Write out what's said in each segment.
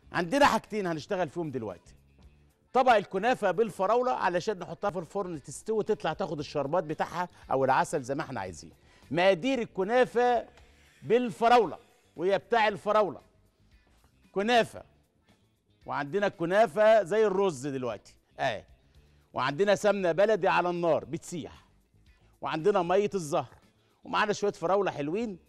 عندنا حاجتين هنشتغل فيهم دلوقتي. طبق الكنافه بالفراوله علشان نحطها في الفرن تستوي تطلع تاخد الشربات بتاعها او العسل زي ما احنا عايزين. مقادير الكنافه بالفراوله وهي بتاع الفراوله. كنافه، وعندنا الكنافه زي الرز دلوقتي وعندنا سمنه بلدي على النار بتسيح، وعندنا ميه الزهر، ومعانا شويه فراوله حلوين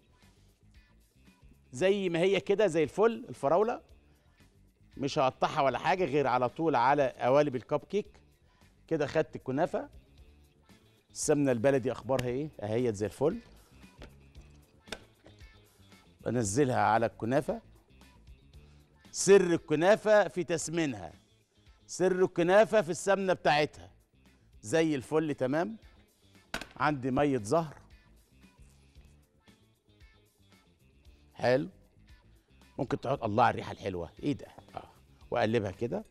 زي ما هي كده زي الفل. الفراوله مش هقطعها ولا حاجه غير على طول على قوالب الكب كيك كده. خدت الكنافه، السمنه البلدي اخبارها ايه؟ اهيت زي الفل. بنزلها على الكنافه. سر الكنافه في تسمينها، سر الكنافه في السمنه بتاعتها. زي الفل تمام. عندي ميه زهر حلو. ممكن تحط الله على الريحه الحلوه ايه ده واقلبها كده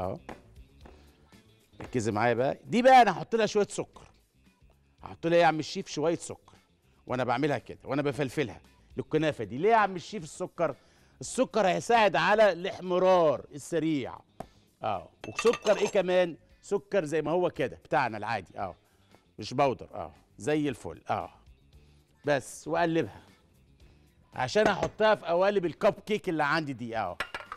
ركزي معايا بقى. دي بقى انا هحط لها شويه سكر. هحط لها ايه يا عم الشيف؟ شويه سكر. وانا بعملها كده وانا بفلفلها للكنافه دي. ليه يا عم الشيف السكر؟ السكر هيساعد على الاحمرار السريع. وسكر ايه كمان؟ سكر زي ما هو كده بتاعنا العادي مش بودر زي الفل بس. واقلبها عشان احطها في قوالب الكب كيك اللي عندي دي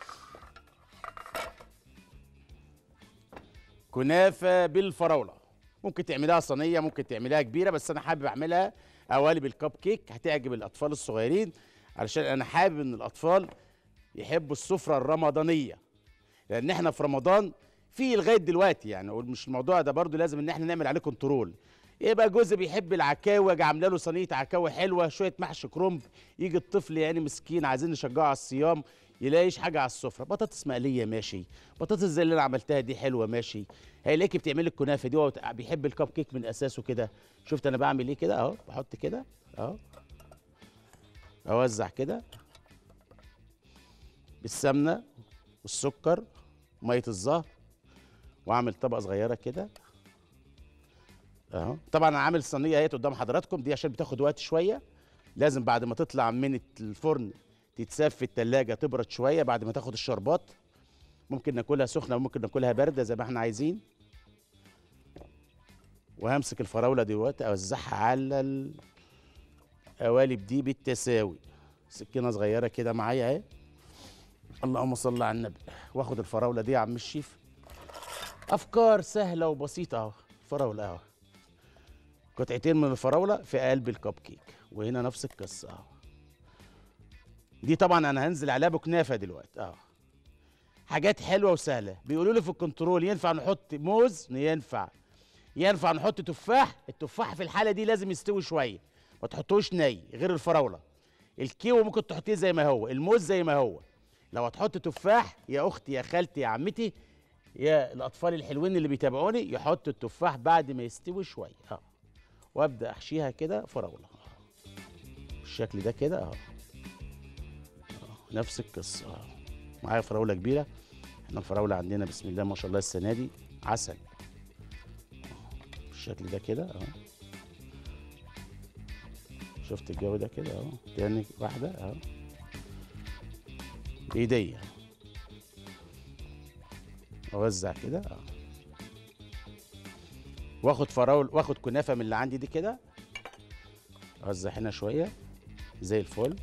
كنافه بالفراوله. ممكن تعملها صينيه، ممكن تعملها كبيره، بس انا حابب اعملها قوالب الكب كيك. هتعجب الاطفال الصغيرين علشان انا حابب ان الاطفال يحبوا السفره الرمضانيه، لان احنا في رمضان في لغايه دلوقتي يعني. مش الموضوع ده برضو لازم ان احنا نعمل عليه كنترول. يبقى جوزي بيحب العكاوي، اجي عامله له صينيه عكاوي حلوه، شويه محشي كرنب، يجي الطفل يعني مسكين عايزين نشجعه على الصيام يلاقيش حاجه على السفره. بطاطس مقليه ماشي، بطاطس زي اللي انا عملتها دي حلوه ماشي. هيلاقيكي بتعملي الكنافه دي، هو بيحب الكب كيك من اساسه كده. شفت انا بعمل ايه كده بحط كده اوزع كده بالسمنه والسكر وميه الزهر، واعمل طبقه صغيره كده طبعا انا عامل صينيه اهي قدام حضراتكم دي عشان بتاخد وقت شويه. لازم بعد ما تطلع من الفرن تتساب في التلاجة تبرد شويه بعد ما تاخد الشربات. ممكن ناكلها سخنه وممكن ناكلها بارده زي ما احنا عايزين. وهمسك الفراوله دلوقتي اوزعها على القوالب دي بالتساوي. سكينه صغيره كده معايا اهي. اللهم صل على النبي. واخد الفراوله دي يا عم الشيف. افكار سهله وبسيطه فراوله قطعتين من الفراوله في قلب الكب كيك، وهنا نفس القصه دي طبعا انا هنزل عليها بكنافه دلوقتي حاجات حلوه وسهله. بيقولوا لي في الكنترول ينفع نحط موز؟ ينفع نحط تفاح؟ التفاح في الحاله دي لازم يستوي شويه، ما تحطوش ني غير الفراوله. الكيوي ممكن تحطيه زي ما هو، الموز زي ما هو. لو هتحط تفاح يا اختي يا خالتي يا عمتي يا الاطفال الحلوين اللي بيتابعوني يحطوا التفاح بعد ما يستوي شويه وابدا احشيها كده فراوله بالشكل ده كده نفس القصه معايا فراوله كبيره. احنا الفراوله عندنا بسم الله ما شاء الله السنه دي عسل بالشكل ده كده شفت الجو ده كده تاني واحده بايديا اوزع كده واخد فراول واخد كنافه من اللي عندي دي كده اوزع هنا شويه زي الفل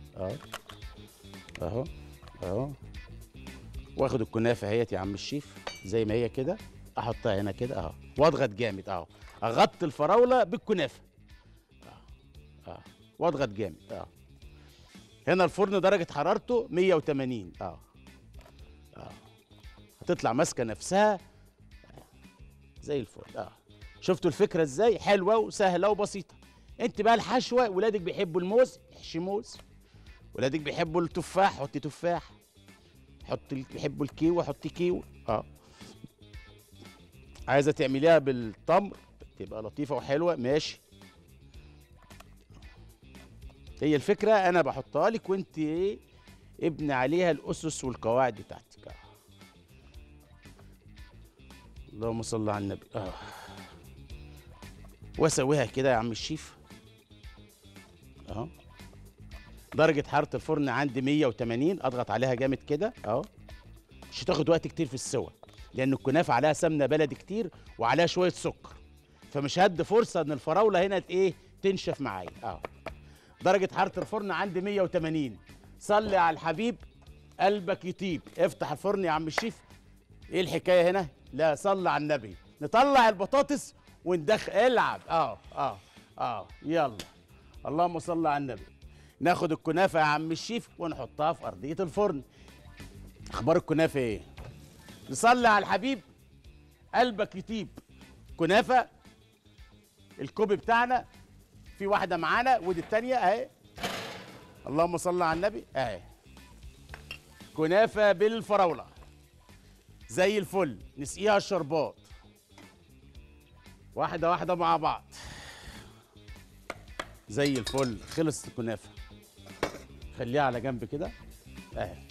اهو واخد الكنافه اهيت يا عم الشيف زي ما هي كده احطها هنا كده واضغط جامد اغطي الفراوله بالكنافه واضغط جامد هنا الفرن درجه حرارته 180 هتطلع ماسكه نفسها زي الفل شفتوا الفكره ازاي؟ حلوه وسهله وبسيطه. انت بقى الحشوه ولادك بيحبوا الموز احشي موز، ولادك بيحبوا التفاح حطي تفاح، بيحبوا الكيوي حطي كيوي عايزه تعمليها بالتمر تبقى لطيفه وحلوه ماشي. هي الفكره انا بحطها لك وانت ابني عليها الاسس والقواعد بتاعتك اللهم صل على النبي واسويها كده يا عم الشيف درجه حراره الفرن عندي 180. اضغط عليها جامد كده اهو. مش هتاخد وقت كتير في السوى، لان الكنافه عليها سمنه بلدي كتير وعليها شويه سكر، فمش هدي فرصه ان الفراوله هنا ايه تنشف معايا اهو. درجه حراره الفرن عندي 180. صلي على الحبيب قلبك يطيب. افتح الفرن يا عم الشيف. ايه الحكايه هنا؟ لا صلي على النبي. نطلع البطاطس وندخل. العب يلا. اللهم صل على النبي. ناخد الكنافه يا عم الشيف ونحطها في ارضيه الفرن. اخبار الكنافه ايه؟ نصلي على الحبيب قلبك يطيب. كنافه الكوب بتاعنا في واحده معانا ودي التانيه اهي. اللهم صل على النبي اهي. كنافه بالفراوله زي الفل. نسقيها الشربات واحده واحده مع بعض زي الفل. خلصت الكنافه. خليها على جنب كده اهي.